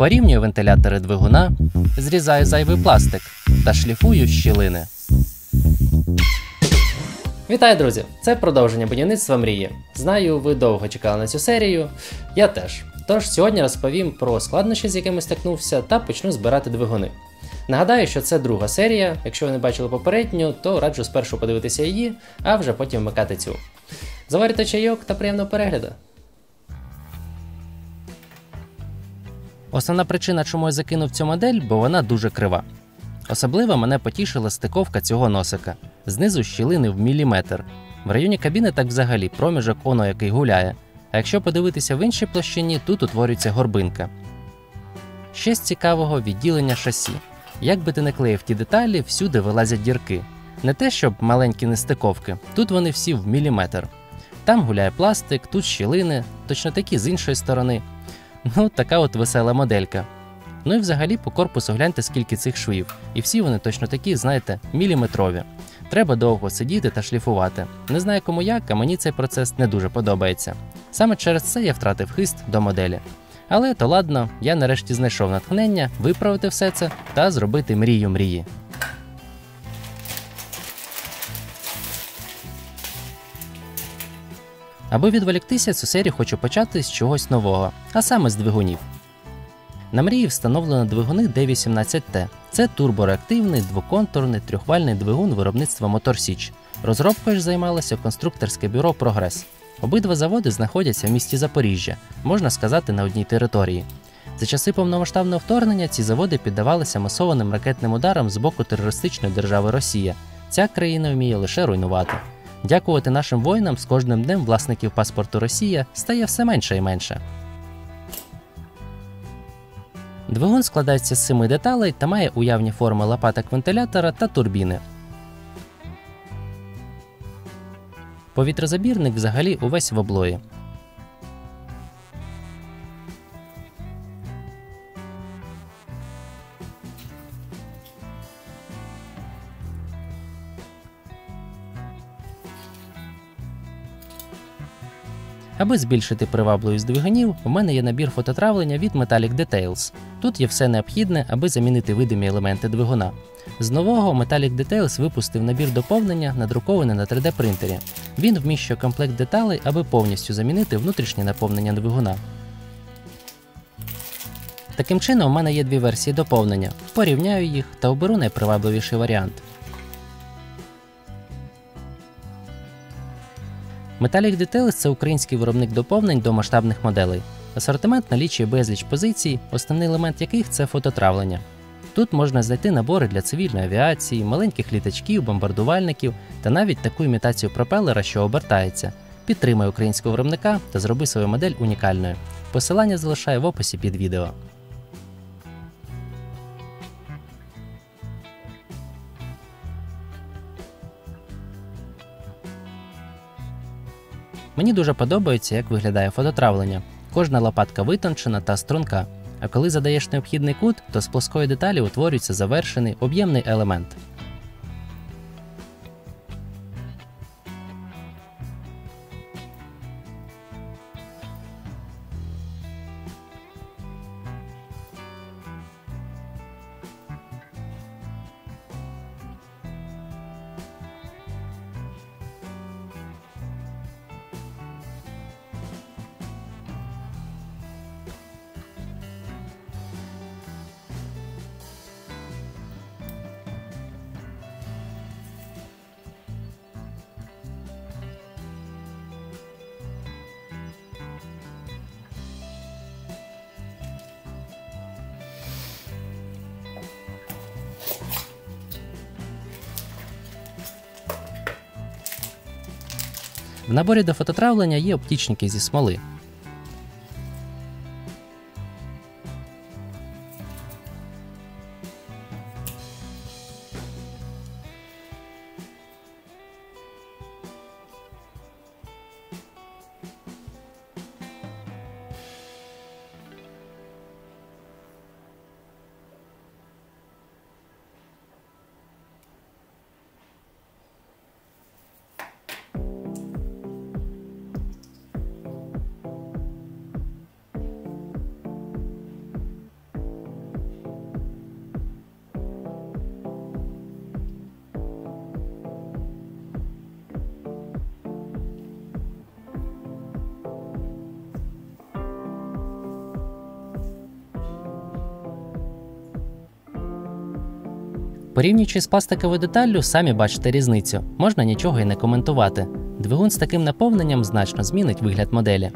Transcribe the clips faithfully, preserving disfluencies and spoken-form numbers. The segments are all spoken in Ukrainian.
Порівнюю вентилятори двигуна, зрізаю зайвий пластик та шліфую щілини. Вітаю, друзі! Це продовження будівництва мрії. Знаю, ви довго чекали на цю серію, я теж. Тож сьогодні розповім про складнощі, з якими стикнувся, та почну збирати двигуни. Нагадаю, що це друга серія, якщо ви не бачили попередню, то раджу спершу подивитися її, а вже потім вмикати цю. Заварюйте чайок та приємного перегляду! Основна причина, чому я закинув цю модель, бо вона дуже крива. Особливо мене потішила стиковка цього носика. Знизу щілини в міліметр. В районі кабіни так взагалі проміжок оно який гуляє. А якщо подивитися в іншій площині, тут утворюється горбинка. Ще з цікавого відділення шасі. Як би ти не клеїв ті деталі, всюди вилазять дірки. Не те, щоб маленькі нестиковки, тут вони всі в міліметр. Там гуляє пластик, тут щілини, точно такі з іншої сторони. Ну, така от весела моделька. Ну і взагалі по корпусу гляньте скільки цих швів. І всі вони точно такі, знаєте, міліметрові. Треба довго сидіти та шліфувати. Не знаю кому як, а мені цей процес не дуже подобається. Саме через це я втратив хист до моделі. Але то ладно, я нарешті знайшов натхнення виправити все це та зробити мрію мрії. Аби відволіктися, цю серію хочу почати з чогось нового, а саме з двигунів. На мрії встановлено двигуни ді вісімнадцять те. Це турбореактивний, двоконтурний, трьохвальний двигун виробництва Мотор Січ. Розробкою ж займалося конструкторське бюро «Прогрес». Обидва заводи знаходяться в місті Запоріжжя, можна сказати, на одній території. За часи повномасштабного вторгнення ці заводи піддавалися масованим ракетним ударам з боку терористичної держави Росія. Ця країна вміє лише руйнувати. Дякувати нашим воїнам з кожним днем власників паспорту Росія стає все менше і менше. Двигун складається з семи деталей та має уявні форми лопаток вентилятора та турбіни. Повітрозабірник взагалі увесь в облої. Аби збільшити привабливість двигунів, у мене є набір фототравлення від Metallic Details. Тут є все необхідне, аби замінити видимі елементи двигуна. З нового Metallic Details випустив набір доповнення, надрукований на три де принтері. Він вміщує комплект деталей, аби повністю замінити внутрішнє наповнення двигуна. Таким чином, у мене є дві версії доповнення. Порівняю їх та оберу найпривабливіший варіант. Metallic Details – це український виробник доповнень до масштабних моделей. Асортимент налічує безліч позицій, основний елемент яких – це фототравлення. Тут можна знайти набори для цивільної авіації, маленьких літачків, бомбардувальників та навіть таку імітацію пропелера, що обертається. Підтримай українського виробника та зроби свою модель унікальною. Посилання залишаю в описі під відео. Мені дуже подобається, як виглядає фототравлення. Кожна лопатка витончена та струнка. А коли задаєш необхідний кут, то з плоскої деталі утворюється завершений, об'ємний елемент. В наборі до фототравлення є оптічники зі смоли. Порівнюючи з пластиковою деталлю, самі бачите різницю, можна нічого і не коментувати. Двигун з таким наповненням значно змінить вигляд моделі.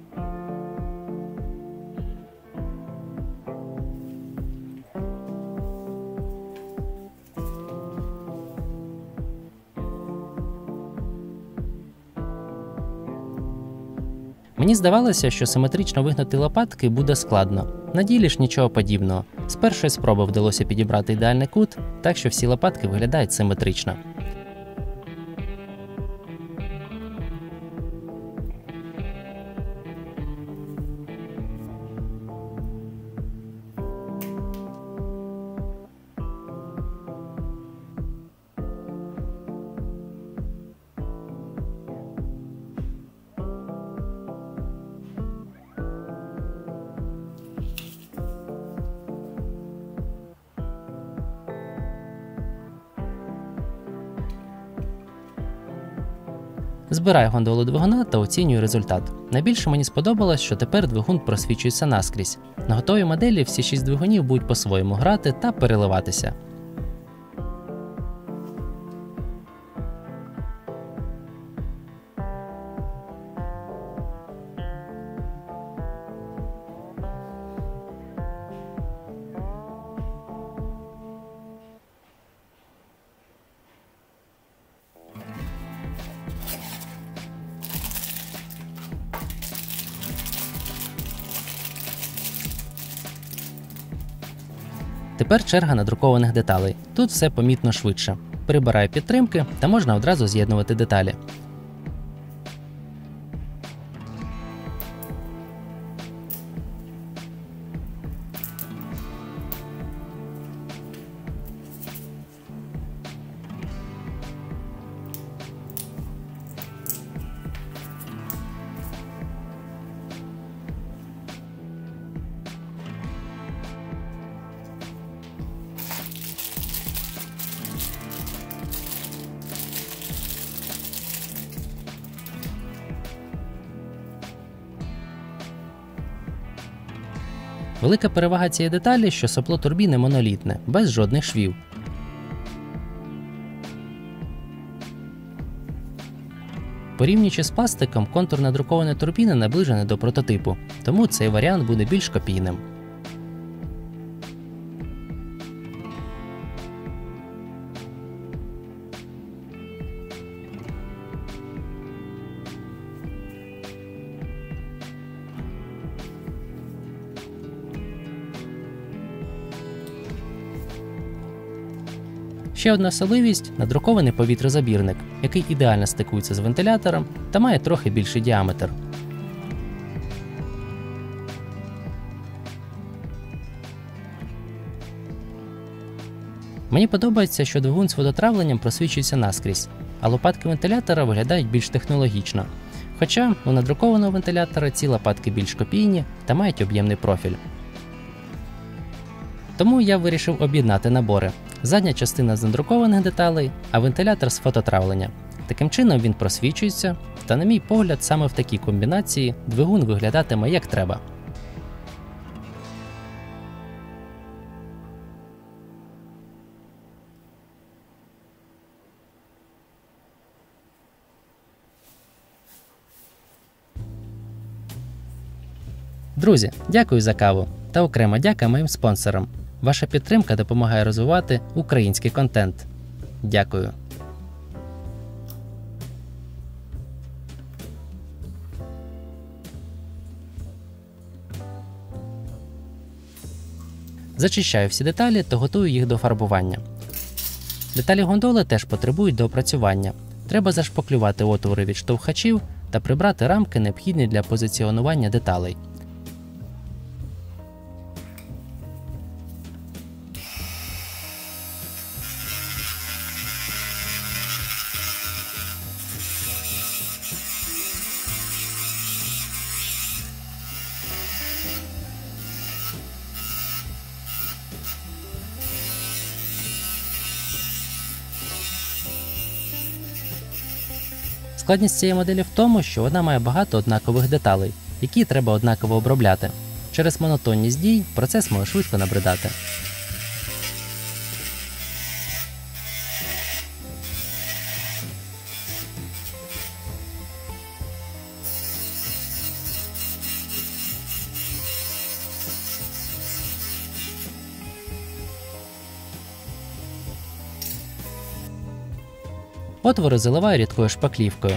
Мені здавалося, що симетрично вигнути лопатки буде складно. На ділі ж нічого подібного. З першої спроби вдалося підібрати ідеальний кут, так що всі лопатки виглядають симетрично. Збираю гондолу двигуна та оцінюю результат. Найбільше мені сподобалось, що тепер двигун просвічується наскрізь. На готовій моделі всі шість двигунів будуть по-своєму грати та переливатися. Тепер черга надрукованих деталей. Тут все помітно швидше. Прибираю підтримки та можна одразу з'єднувати деталі. Велика перевага цієї деталі, що сопло турбіни монолітне, без жодних швів. Порівнюючи з пластиком, контур надрукованої турбіни наближений до прототипу, тому цей варіант буде більш копійним. Ще одна особливість – надрукований повітрозабірник, який ідеально стикується з вентилятором та має трохи більший діаметр. Мені подобається, що двигун з водотравленням просвічується наскрізь, а лопатки вентилятора виглядають більш технологічно. Хоча у надрукованого вентилятора ці лопатки більш копійні та мають об'ємний профіль. Тому я вирішив об'єднати набори. Задня частина з надрукованих деталей, а вентилятор з фототравлення. Таким чином він просвічується, та, на мій погляд, саме в такій комбінації двигун виглядатиме як треба. Друзі, дякую за каву та окрема дяка моїм спонсорам. Ваша підтримка допомагає розвивати український контент. Дякую. Зачищаю всі деталі та готую їх до фарбування. Деталі гондоли теж потребують доопрацювання. Треба зашпаклювати отвори від штовхачів та прибрати рамки, необхідні для позиціонування деталей. Складність цієї моделі в тому, що вона має багато однакових деталей, які треба однаково обробляти. Через монотонність дій процес може швидко набридати. Отвори заливаю рідкою шпаклівкою.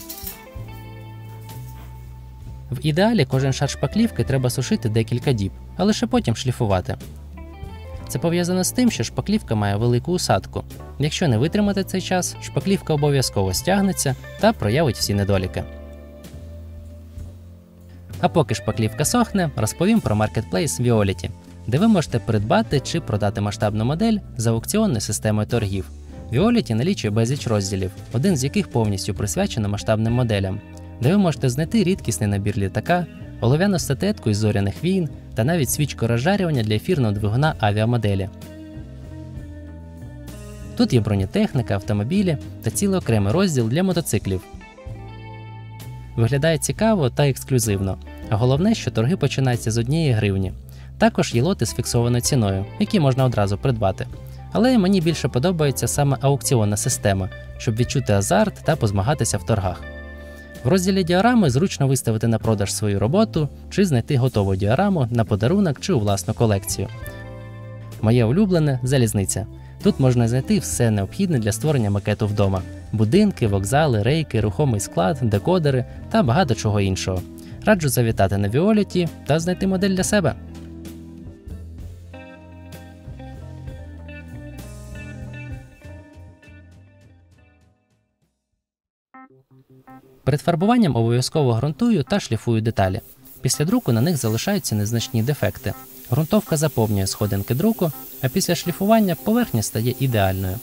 В ідеалі кожен шар шпаклівки треба сушити декілька діб, а лише потім шліфувати. Це пов'язано з тим, що шпаклівка має велику усадку. Якщо не витримати цей час, шпаклівка обов'язково стягнеться та проявить всі недоліки. А поки шпаклівка сохне, розповім про маркетплейс Violet, де ви можете придбати чи продати масштабну модель за аукціонною системою торгів. Violet налічує безліч розділів, один з яких повністю присвячено масштабним моделям, де ви можете знайти рідкісний набір літака, олов'яну статуетку із зоряних війн та навіть свічку розжарювання для ефірного двигуна авіамоделі. Тут є бронетехніка, автомобілі та цілий окремий розділ для мотоциклів. Виглядає цікаво та ексклюзивно, а головне, що торги починаються з однієї гривні. Також є лоти з фіксованою ціною, які можна одразу придбати. Але мені більше подобається саме аукціонна система, щоб відчути азарт та позмагатися в торгах. В розділі діорами зручно виставити на продаж свою роботу чи знайти готову діораму на подарунок чи у власну колекцію. Моє улюблене – залізниця. Тут можна знайти все необхідне для створення макету вдома – будинки, вокзали, рейки, рухомий склад, декодери та багато чого іншого. Раджу завітати на Violet та знайти модель для себе. Перед фарбуванням обов'язково ґрунтую та шліфую деталі. Після друку на них залишаються незначні дефекти. Ґрунтовка заповнює сходинки друку, а після шліфування поверхня стає ідеальною.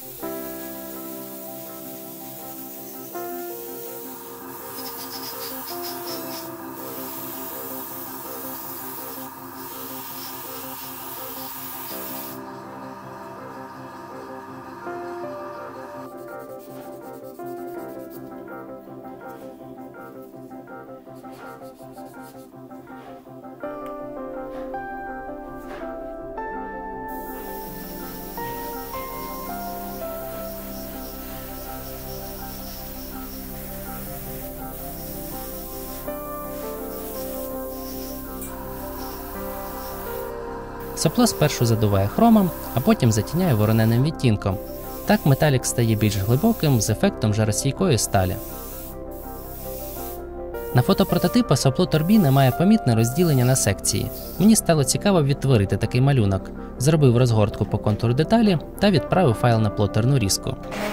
Сопло спершу задуває хромом, а потім затіняє вороненим відтінком. Так металік стає більш глибоким з ефектом жаростійкої сталі. На фото прототипа сопло турбіни має помітне розділення на секції. Мені стало цікаво відтворити такий малюнок. Зробив розгортку по контуру деталі та відправив файл на плотерну різку.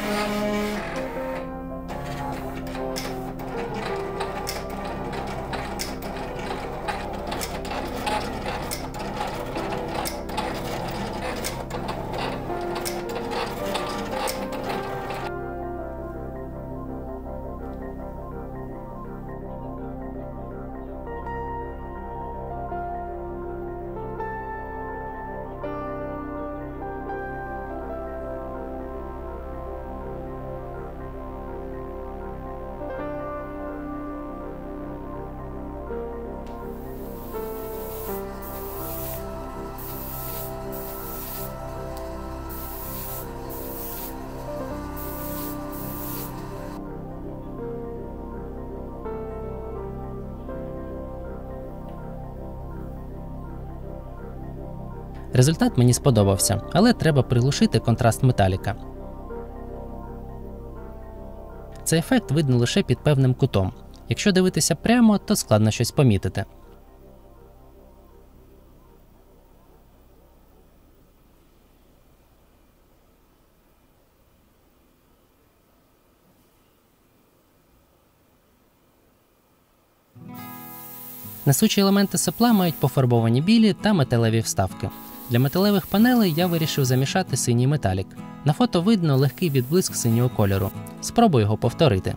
Результат мені сподобався, але треба приглушити контраст металіка. Цей ефект видно лише під певним кутом. Якщо дивитися прямо, то складно щось помітити. Несучі елементи сопла мають пофарбовані білі та металеві вставки. Для металевих панелей я вирішив замішати синій металік. На фото видно легкий відблиск синього кольору. Спробую його повторити.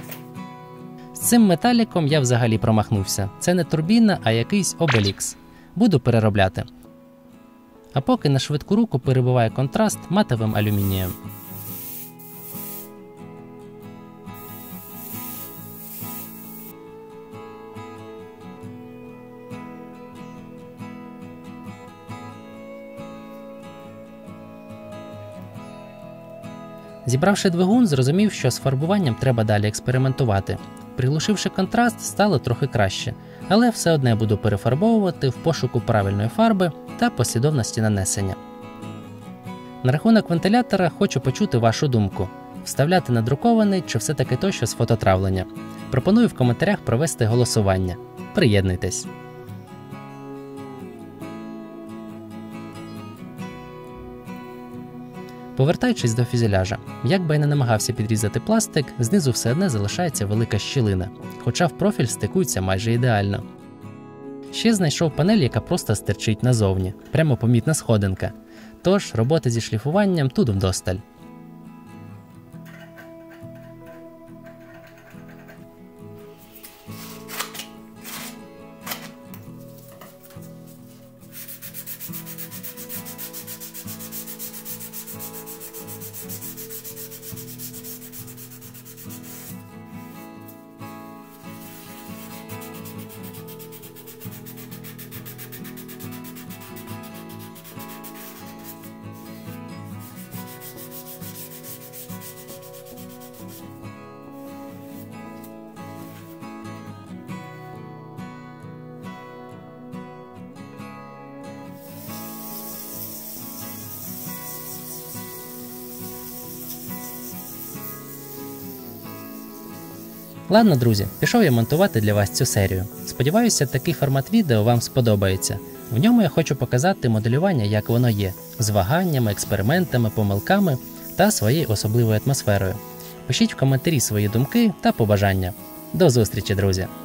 З цим металіком я взагалі промахнувся. Це не турбіна, а якийсь Obelix. буду переробляти. А поки на швидку руку перебиваю контраст матовим алюмінієм. Зібравши двигун, зрозумів, що з фарбуванням треба далі експериментувати. Приглушивши контраст, стало трохи краще, але все одне буду перефарбовувати в пошуку правильної фарби та послідовності нанесення. На рахунок вентилятора хочу почути вашу думку. Вставляти надрукований чи все-таки той, що з фототравлення? Пропоную в коментарях провести голосування. Приєднуйтесь! Повертаючись до фюзеляжа, як би я не намагався підрізати пластик, знизу все одне залишається велика щілина, хоча в профіль стикується майже ідеально. Ще знайшов панель, яка просто стирчить назовні, прямо помітна сходинка. Тож, роботи зі шліфуванням тут вдосталь. Ладно, друзі, пішов я монтувати для вас цю серію. Сподіваюся, такий формат відео вам сподобається. В ньому я хочу показати моделювання, як воно є, з ваганнями, експериментами, помилками та своєю особливою атмосферою. Пишіть в коментарі свої думки та побажання. До зустрічі, друзі!